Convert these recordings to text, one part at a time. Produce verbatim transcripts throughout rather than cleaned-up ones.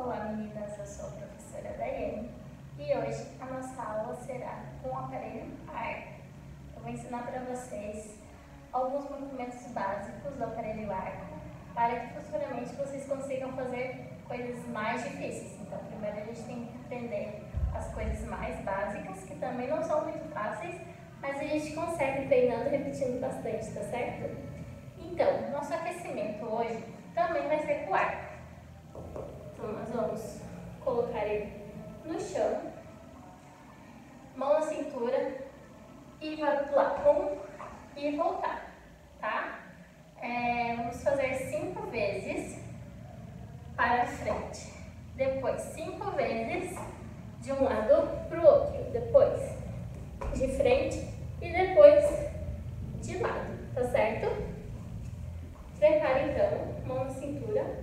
Olá meninas, eu sou a professora Daiane e hoje a nossa aula será com o aparelho arco. Eu vou ensinar para vocês alguns movimentos básicos do aparelho arco para que futuramente vocês consigam fazer coisas mais difíceis. Então primeiro a gente tem que aprender as coisas mais básicas, que também não são muito fáceis, mas a gente consegue treinando e repetindo bastante, tá certo? Então, nosso aquecimento hoje também vai ser com o arco. Então, nós vamos colocar ele no chão, mão na cintura e vai pular um e voltar, tá? É, vamos fazer cinco vezes para frente, depois cinco vezes de um lado para o outro, depois de frente e depois de lado, tá certo? Prepara então, mão na cintura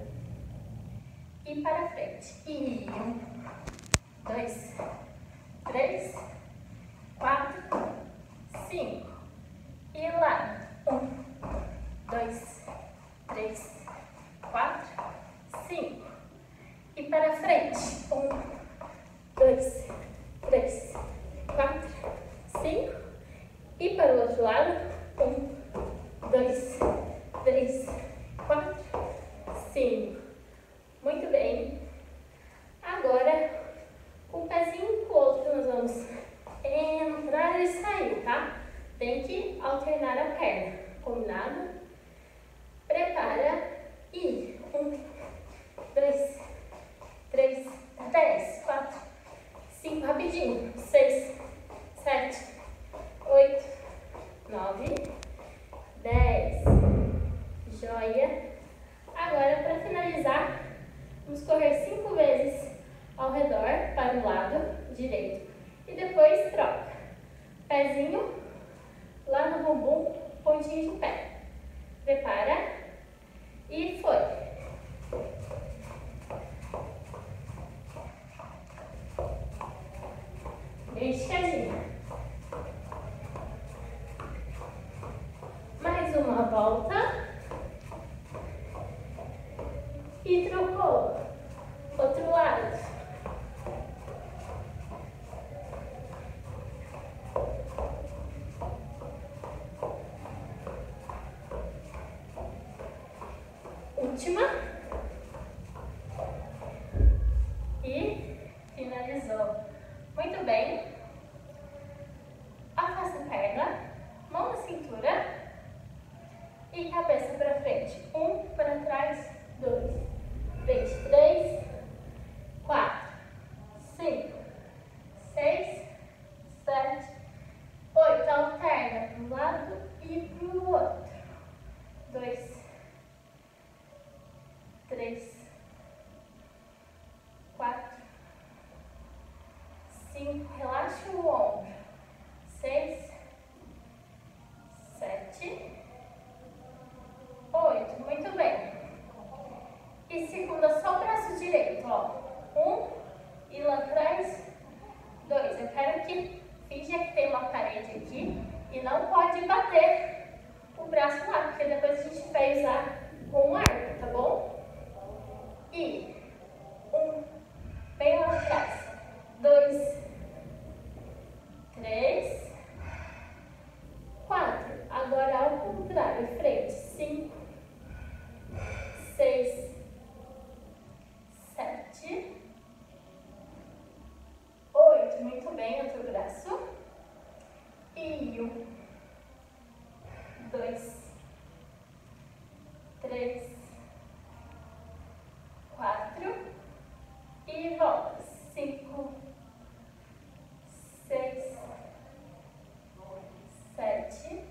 e para frente. E um, dois, três, quatro, cinco. E lá. Um, dois, três, quatro, cinco. E para frente. Um, dois, três, quatro, cinco. E para o outro lado. Um, dois, três, quatro, cinco. Muito bem. Agora, com um pezinho pro outro, nós vamos entrar e sair, tá? Tem que alternar a perna. Combinado? Prepara e um, dois, três, dez, quatro, cinco, rapidinho, seis, sete, oito, nove, dez. Joia. Agora, para finalizar, vamos correr cinco vezes ao redor para o lado direito e depois troca. Pezinho lá no bumbum, pontinho de pé. Prepara e foi. Bem esticadinha. Mais uma volta. E trocou. Outro lado. Última. E finalizou. Muito bem. Afasta a perna. Mão na cintura. E cabeça para frente. Um para trás. Dois. Três, três, quatro, cinco, seis, sete, oito. Alterna para um lado e para o outro. Dois, três, quatro, cinco. Relaxa o ombro. Seis, sete, oito. Muito bem. E segunda só o braço direito, ó. Um, e lá atrás, dois. Eu quero que finja que tem uma parede aqui e não pode bater o braço lá, porque depois a gente vai usar com um arco, tá bom? E um, bem lá atrás. Dois, três, quatro. Agora ao contrário, frente. Cinco, seis, sete, oito. Muito bem, outro braço. E um, dois, três, quatro. E volta. Cinco, seis, sete,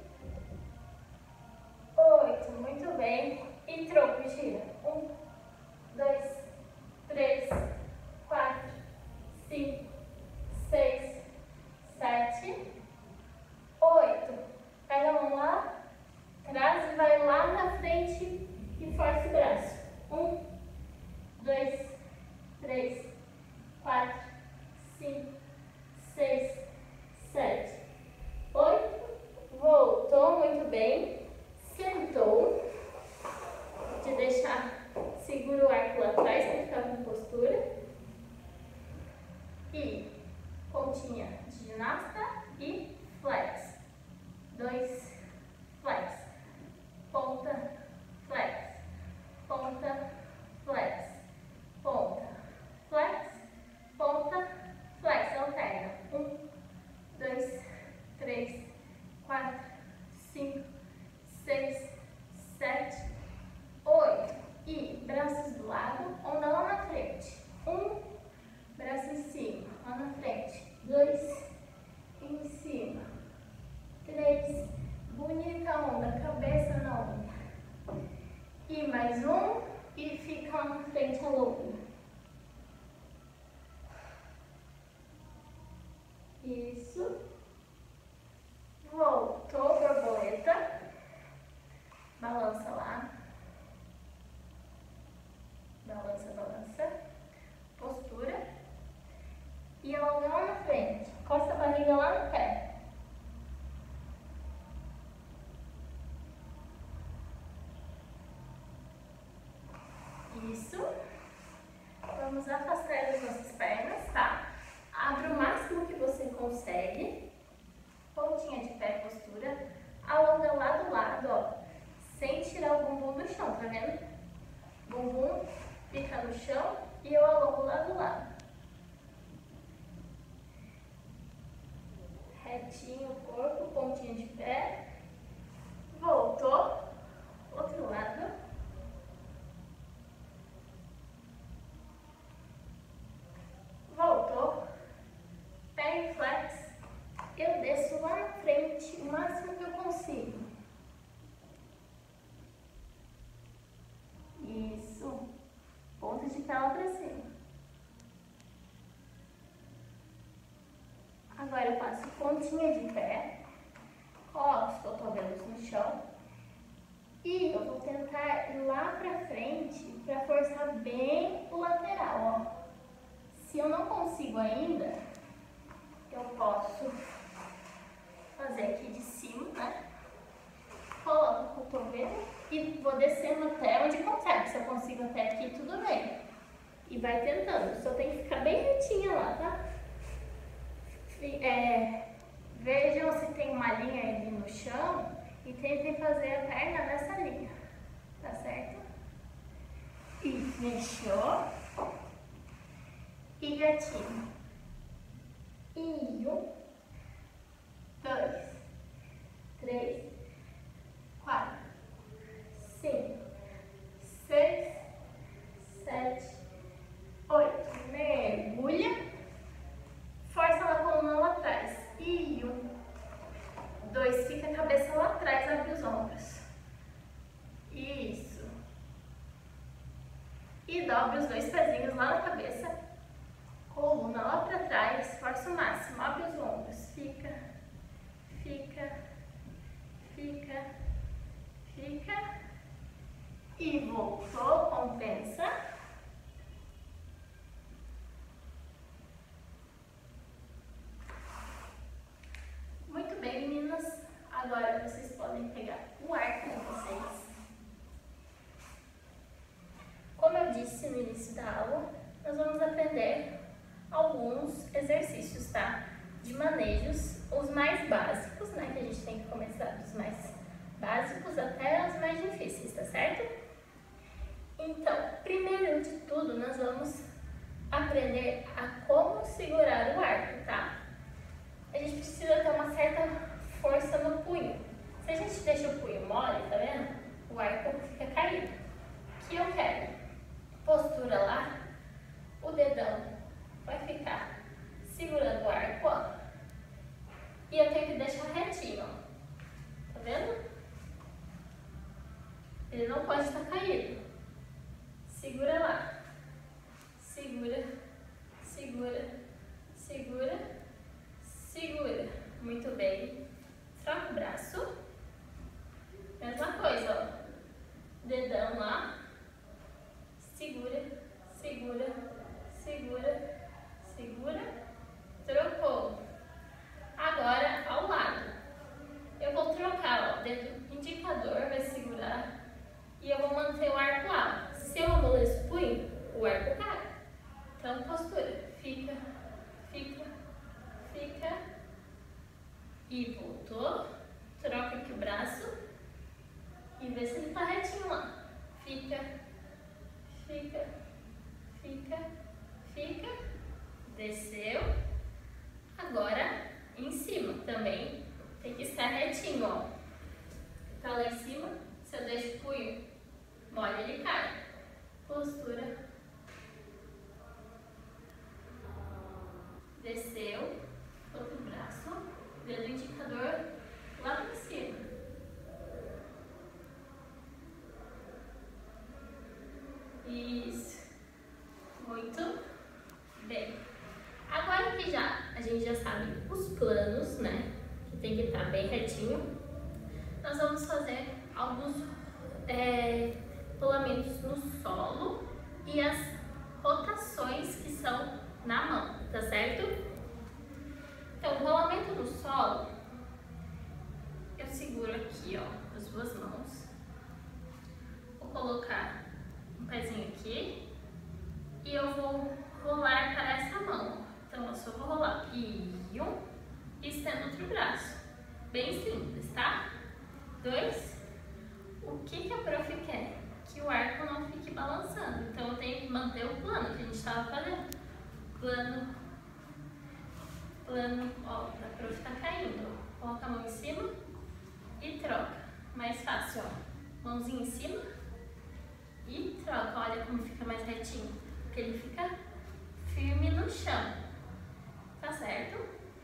oito. Muito bem. E troco, gira. Um, dois, três, quatro, cinco, seis, sete, oito. Pega a mão lá, traz e vai lá na frente e força o braço. Um, dois, três, frente, alonga. Isso. Voltou, borboleta. Balança lá. Balança, balança. Postura. E alonga lá na frente. Costa a barriga lá no pé. Isso. Vamos afastar as nossas pernas, tá? Abre o máximo que você consegue. Pontinha de pé, postura. Alonga lá do lado, ó. Sem tirar o bumbum do chão, tá vendo? Bumbum fica no chão e eu alongo lá do lado. Retinho o corpo, pontinha de pé. Voltou. Outro lado. Voltou. Pé flex. Eu desço lá na frente o máximo que eu consigo. Isso. Ponta de pé lá pra cima. Agora eu faço pontinha de pé. Coloco os cotovelos no chão. E eu vou tentar ir lá pra frente pra forçar bem o lateral, ó. Se eu não consigo ainda, eu posso fazer aqui de cima, né? Coloco o cotovelo e vou descendo até onde consegue. Se eu consigo até aqui, tudo bem. E vai tentando. Só tem que ficar bem retinha lá, tá? É, vejam se tem uma linha ali no chão e tentem fazer a perna nessa linha. Tá certo? E fechou. E gatinho. E um, dois, três, quatro, cinco, seis, sete, oito. Mergulha. Força a coluna lá atrás. E um, dois. Fica a cabeça lá atrás, abre os ombros. Isso. E dobra os dois pezinhos lá na cabeça. Coluna lá pra trás. Força o máximo. Abre os ombros. Fica. Fica. Fica. Fica. E voltou. Compensa. Muito bem, meninas. Agora vocês podem pegar o ar com vocês. Como eu disse no início da aula, nós vamos aprender alguns exercícios, tá? De manejos, os mais básicos, né? Que a gente tem que começar dos mais básicos até os mais difíceis, tá certo? Então, primeiro de tudo, nós vamos aprender a como segurar o arco, tá? A gente precisa ter uma certa força no punho. Se a gente deixa o punho mole, tá vendo? O arco fica caído. O que eu quero? Postura lá, o dedão vai ficar segurando o arco, ó. E eu tenho que deixar retinho, ó. Tá vendo? Ele não pode estar caído. Segura lá. Segura, segura, segura, segura. Muito bem. Troca o braço. Mesma coisa, ó. Dedão lá. Segura, segura, segura, segura. Trocou. Agora, ao lado. Eu vou trocar, ó. O dedo indicador vai segurar. E eu vou manter o arco lá. Se eu amoleço o punho, o arco cai. Então, postura. Fica, fica, fica. E voltou. Troca aqui o braço. E vê se ele tá retinho lá. Fica, fica, fica, fica. Desceu. Agora, em cima também. Tem que estar retinho, ó. Tá lá em cima. Se eu deixo o punho mole, ele cai. Postura. Desceu. Outro braço. Dedo indicador lá pra cima. Isso. retinho, nós vamos fazer alguns é, pulamentos no solo e as rotações que são na mão, tá certo? Então, o rolamento no solo, eu seguro aqui, ó, as duas mãos. Vou colocar um pezinho aqui e eu vou rolar para essa mão. Então, eu só vou rolar e um, e estendo outro braço. Bem simples, tá? Dois. O que que a prof quer? Que o arco não fique balançando. Então, eu tenho que manter o plano que a gente estava fazendo. Plano, plano, ó, a prof tá caindo. Coloca a mão em cima e troca. Mais fácil, ó. Mãozinha em cima e troca. Olha como fica mais retinho. Porque ele fica firme no chão. Tá certo?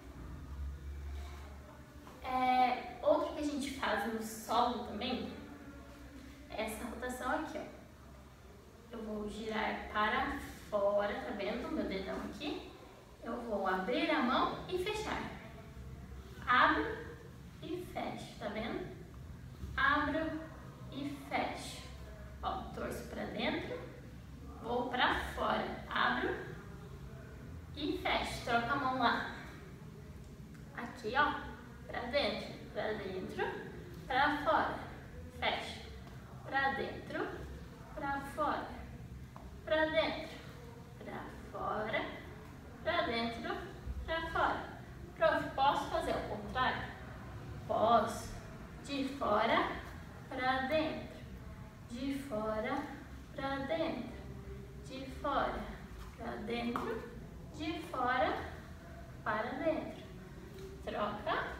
É, outro que a gente faz no solo também é essa rotação aqui, ó. Eu vou girar para fora, tá vendo? Meu dedão aqui. Eu vou abrir a mão e fechar. Abro e fecho, tá vendo? Abro e fecho. Ó, torço para dentro, vou para fora. Abro e fecho. Troca a mão lá. Aqui, ó, para dentro, para dentro, para fora. Fecho. Para dentro, para fora. Para dentro, para fora. Para dentro, para fora. Prof, posso fazer o contrário? Posso. De fora para dentro. De fora para dentro. De fora para dentro. De fora para dentro. Troca.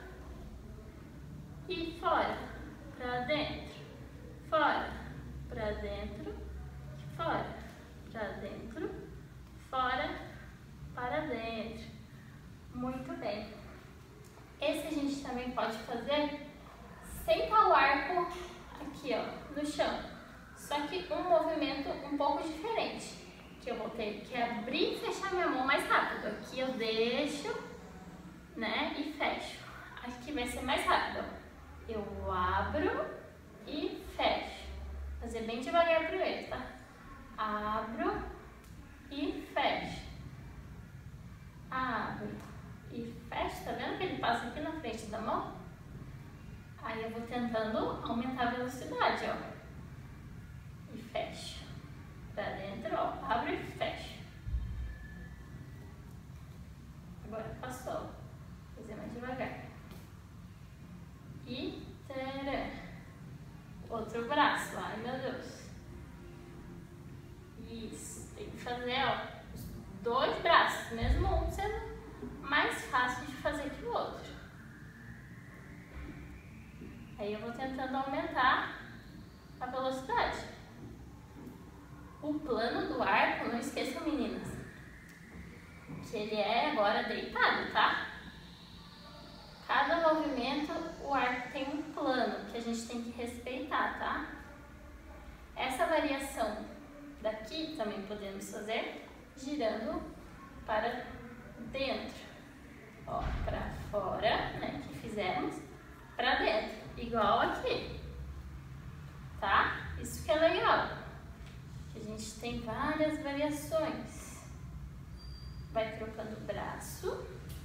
E fora para dentro. Fora para dentro. Fora para dentro. Fora para dentro. Muito bem. Esse a gente também pode fazer sem estar o arco aqui, ó, no chão. Só que um movimento um pouco diferente. Que eu vou ter que abrir e fechar minha mão mais rápido. Aqui eu deixo, né, e fecho. Aqui vai ser mais rápido, ó. Eu abro e fecho. Fazer bem devagar primeiro, tá? Abro e fecho. Abro e fecho, tá vendo que ele passa aqui na frente da mão? Aí eu vou tentando aumentar a velocidade, ó. E fecho. Pra dentro, ó. Abro e fecho. Agora passou. Vou fazer mais devagar. E tcharam. Outro braço. Ai, meu Deus. Isso. Tem que fazer, ó, os dois braços, mesmo um sendo mais fácil de fazer que o outro. Aí eu vou tentando aumentar a velocidade. O plano do arco, não esqueçam, meninas, que ele é agora deitado, tá? Cada movimento, o arco tem um plano que a gente tem que respeitar, tá? Essa variação daqui também podemos fazer girando para dentro. Ó, para fora, né, que fizemos, para dentro, igual aqui, tá? Isso que é legal, que a gente tem várias variações. Vai trocando o braço.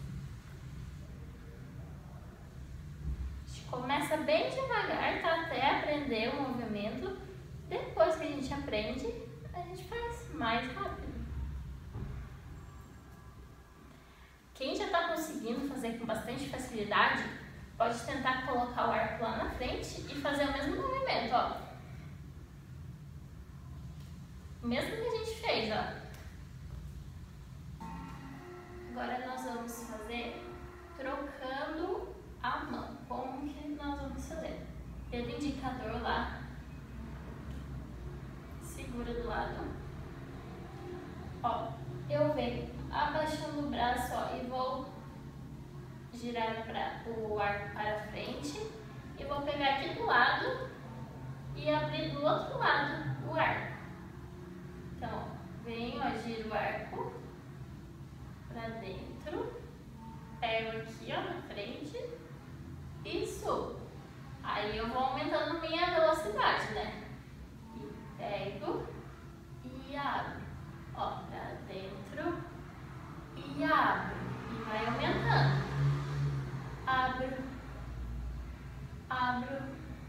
A gente começa bem devagar, tá? Até aprender o movimento. Depois que a gente aprende, a gente faz mais rápido. Quem já está conseguindo fazer com bastante facilidade, pode tentar colocar o arco lá na frente e fazer o mesmo movimento, ó. O mesmo que a gente fez, ó. Agora nós vamos fazer trocando a mão. Como que nós vamos fazer? Dedo indicador lá. Segura do lado. Ó, eu venho abaixando o braço, ó, e vou girar pra, o arco para frente e vou pegar aqui do lado e abrir do outro lado o arco. Então, ó, venho, ó, giro o arco para dentro, pego aqui, ó, na frente Isso. Aí eu vou aumentando minha velocidade, né? E pego e abro. Ó, pra dentro e abro. E vai aumentando. Abro. Abro.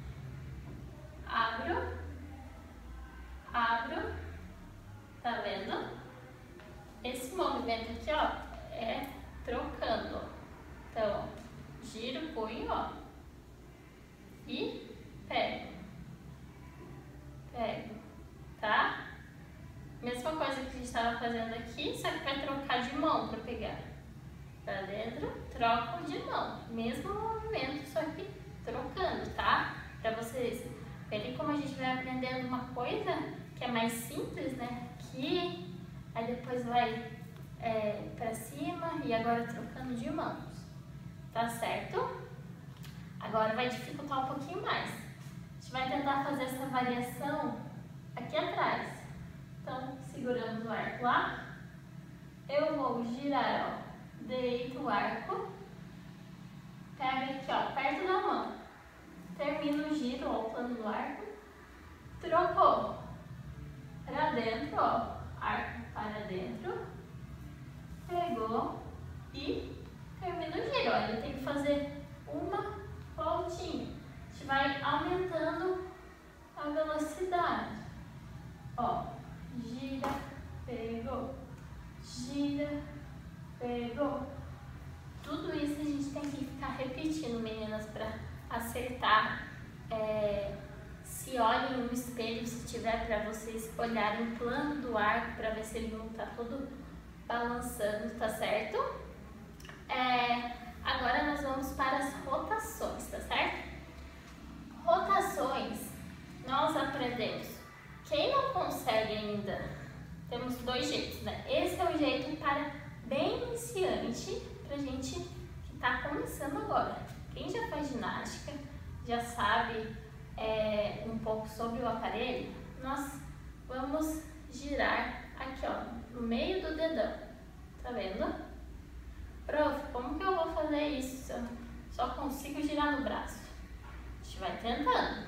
Abro. Abro. Tá vendo? Esse movimento aqui, ó, é trocando. Então, giro, punho, ó. E pego. Pego. Tá? Mesma coisa que a gente estava fazendo aqui, só que vai trocar de mão para pegar. Pra dentro, troco de mão. Mesmo movimento, só que trocando, tá? Pra vocês verem como a gente vai aprendendo uma coisa que é mais simples, né? Aqui, aí depois vai é, pra cima e agora trocando de mãos. Tá certo? Agora vai dificultar um pouquinho mais. A gente vai tentar fazer essa variação aqui atrás. Então, seguramos o arco lá. Eu vou girar, ó. Deito o arco. Pego aqui, ó, perto da mão. Termino o giro, ó, o plano do arco. Trocou. Para dentro, ó. Arco para dentro. Pegou. E termina o giro, ó. Ele tem que fazer uma voltinha. A gente vai aumentando a velocidade. Ó, gira, pegou, gira, pegou. Tudo isso a gente tem que ficar repetindo, meninas, para acertar. É, se olhem no espelho, se tiver, para vocês olharem o plano do arco, para ver se ele não tá todo balançando, tá certo? É, agora nós vamos para as rotações, tá certo? Rotações, nós aprendemos. Quem não consegue ainda, temos dois jeitos, né? Esse é o jeito para bem iniciante, pra gente que tá começando agora. Quem já faz ginástica, já sabe é, um pouco sobre o aparelho, nós vamos girar aqui, ó, no meio do dedão. Tá vendo? Prof, como que eu vou fazer isso se eu só consigo girar no braço? A gente vai tentando.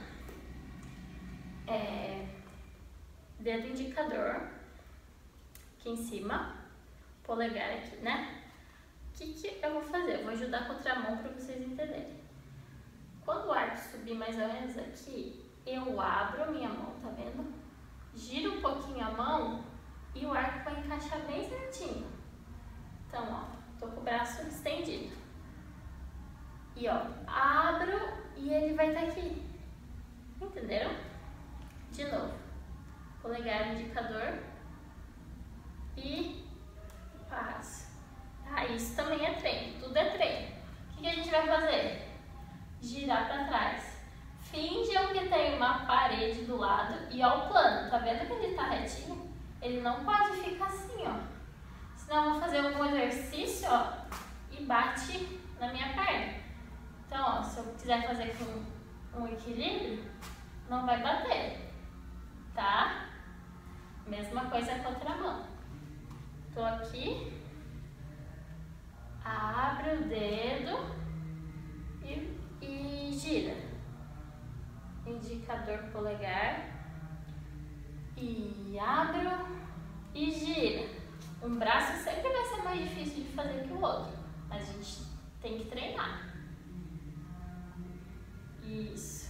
É, dedo indicador aqui em cima, polegar aqui, né? O que, que eu vou fazer? Eu vou ajudar com a outra mão para vocês entenderem. Quando o arco subir mais ou menos aqui, eu abro a minha mão, tá vendo? Giro um pouquinho a mão e o arco vai encaixar bem certinho. Então, ó, tô com o braço estendido. E, ó, abro e ele vai estar aqui. Entenderam? De novo. Polegar, indicador e passo. Ah, isso também é treino, tudo é treino. O que a gente vai fazer? Girar para trás. Finjam que tem uma parede do lado e ó o plano. Tá vendo que ele tá retinho? Ele não pode ficar assim, ó. Senão eu vou fazer algum exercício, ó, e bate na minha perna. Então, ó, se eu quiser fazer com um equilíbrio, não vai bater, tá? Mesma coisa com a outra mão. Tô aqui, abre o dedo e, e gira. Indicador polegar e abro e gira. Um braço sempre vai ser mais difícil de fazer que o outro, mas a gente tem que treinar. Isso.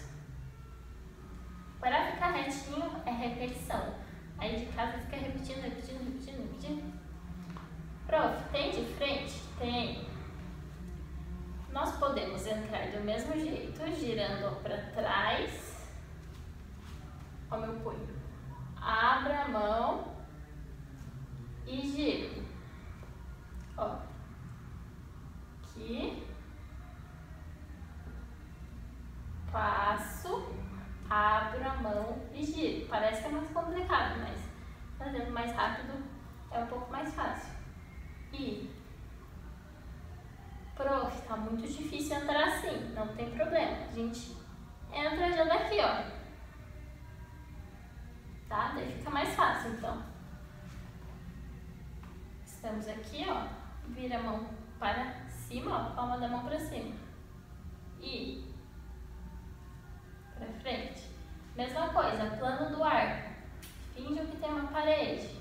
Para ficar retinho é repetição. Aí de casa fica repetindo, repetindo, repetindo, repetindo. Prof, tem de frente? Tem. Nós podemos entrar do mesmo jeito, girando para trás. Ó meu punho. Abra a mão e giro. Ó. Aqui. Passo, abro a mão e giro. Parece que é mais complicado, mas fazendo mais rápido é um pouco mais fácil. E, prof, tá muito difícil entrar assim, não tem problema. A gente entra já daqui, ó. Tá? Daí fica mais fácil, então. Estamos aqui, ó. Vira a mão para cima, ó. Palma da mão para cima. e pra frente. Mesma coisa, plano do arco. Finge que tem uma parede.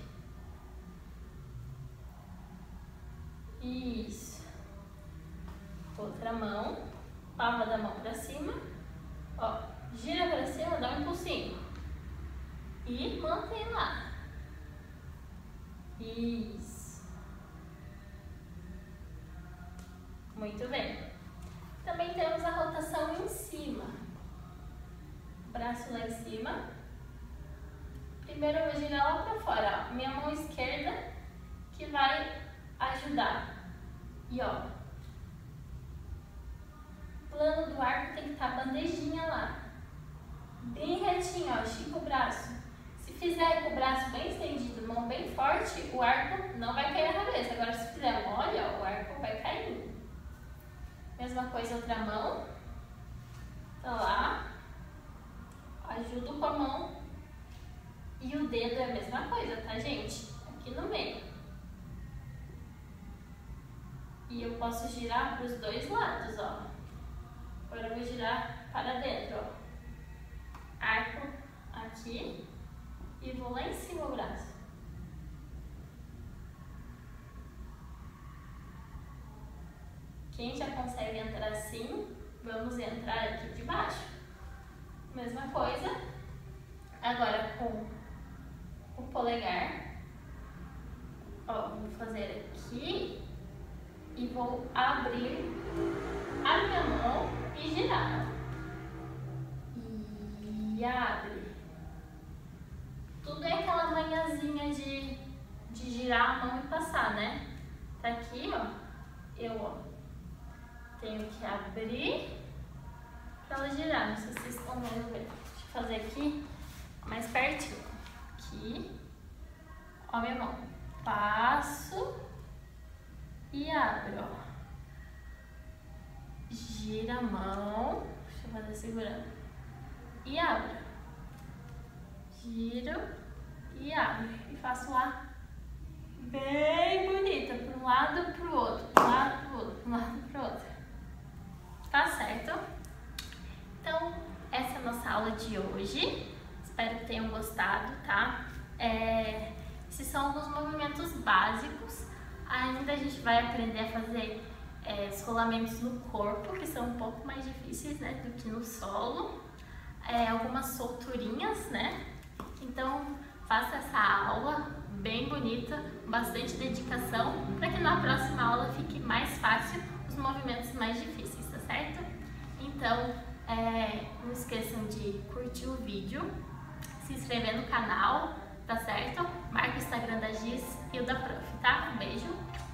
Isso. Outra mão, palma da mão pra cima. Ó, gira pra cima, dá um impulsinho. E mantém lá. Isso. Muito bem. Também temos a rotação em cima. Braço lá em cima. Primeiro eu vou girar lá pra fora, ó. Minha mão esquerda que vai ajudar. E ó, plano do arco tem que estar a bandejinha lá. Bem retinho, ó, estica o braço. Se fizer com o braço bem estendido, mão bem forte, o arco não vai cair na cabeça. Agora se fizer mole, ó, o arco vai caindo. Mesma coisa, outra mão. Tá lá. Ajudo com a mão. E o dedo é a mesma coisa, tá, gente? Aqui no meio. E eu posso girar para os dois lados, ó. Agora eu vou girar para dentro, ó. Arco aqui e vou lá em cima o braço. Quem já consegue entrar assim, vamos entrar aqui de baixo. Mesma coisa. Agora com o polegar. Ó, vou fazer aqui e vou abrir a minha mão e girar. E abre. Tudo é aquela manhãzinha de, de girar a mão e passar, né? Tá aqui, ó. Eu, ó, tenho que abrir pra ela girar. Não sei se vocês estão vendo bem. Deixa eu fazer aqui mais pertinho. Aqui. Ó, minha mão. Passo e abro, ó. Gira a mão. Deixa eu fazer segurando. E abro. Giro e abro. E faço lá bem bonita. Para um lado, para o outro. Para um lado, para o outro. Para um lado, para o outro. Tá certo? Então, essa é a nossa aula de hoje. Espero que tenham gostado, tá? É, esses são alguns movimentos básicos. Ainda a gente vai aprender a fazer é, escolamentos no corpo, que são um pouco mais difíceis, né, do que no solo. É, algumas solturinhas, né? Então, faça essa aula bem bonita, bastante dedicação, para que na próxima aula fique mais fácil os movimentos mais difíceis, tá certo? Então, é, não esqueçam de curtir o vídeo, se inscrever no canal, tá certo? Marque o Instagram da Giz e o da Prof, tá? Um beijo!